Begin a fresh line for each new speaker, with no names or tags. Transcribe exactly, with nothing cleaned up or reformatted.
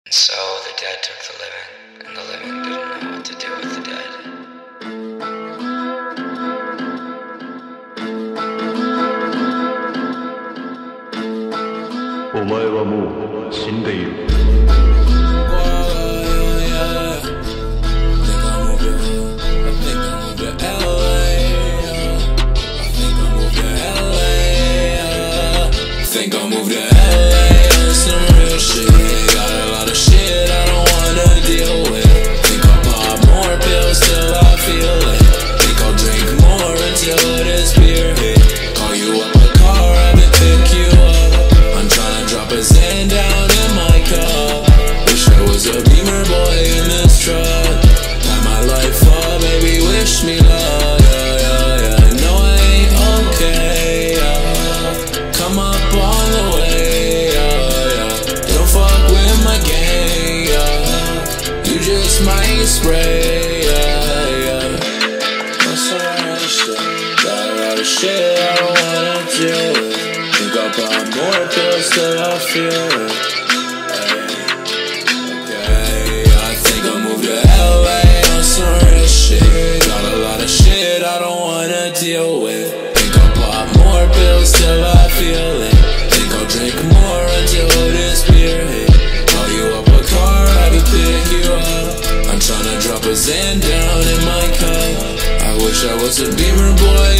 So the dead took the living, and the living didn't know what to do with the dead.
Omae wa mou shindeiru.
Think I'll move to L A, some real shit. Got a lot of shit I don't wanna deal with. Think I'll pop more pills till I feel it. Think I'll drink more until this beer hit. Call you up a car, have it pick you up. I'm tryna drop a Xan down in my cup. Wish I was a Beamer boy in this truck. Light my life up, baby, wish me luck. Yeah, yeah, yeah. No, I ain't okay. Yeah. Come up on the way, yeah, yeah. Don't fuck with my gang, yeah. You just might spray, yeah, yeah. That's alright, shit. Got a lot of shit I don't wanna deal with. Think I'll pop more pills till I feel it. Okay, I think I'll move to L A on some real shit. Got a lot of shit I don't wanna deal with. Think I'll pop more pills till I feel it. Think I'll drink more until this beer hit. Call you up a car, have it pick you up. I'm tryna drop a Xan down in my cup. I wish I was a Beamer boy